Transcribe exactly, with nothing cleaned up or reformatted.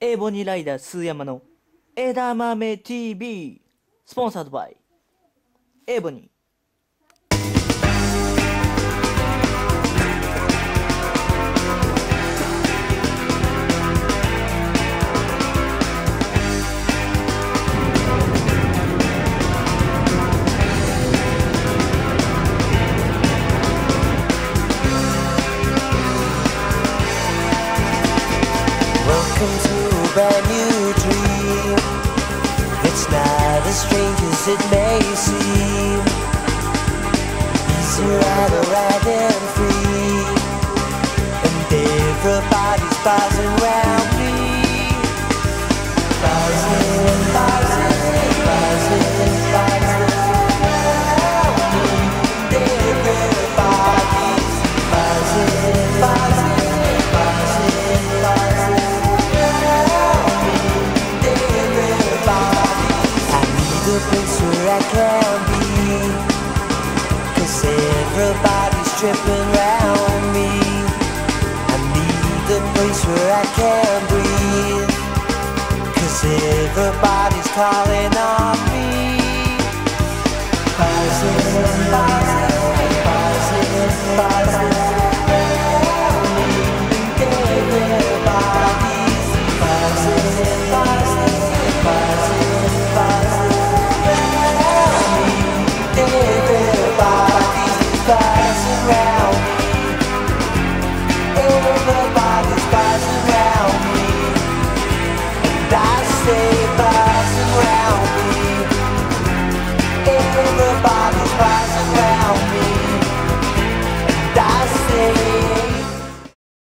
エボニーライダースーヤマの枝豆 ティーブイ スポンサードバイエボニー。 Welcome to a brand new dream. It's not as strange as it may seem. Easy ride, ride and free, and everybody's buzzing round me. Buzzing, buzzing, buzzing, buzzing round me. And everybody's buzzing, buzzing, buzzing, buzzing. The place where I can be, 'cause everybody's tripping round me. I need the place where I can breathe, 'cause everybody's calling on me. Buzzing, buzzing, buzzing, buzzing.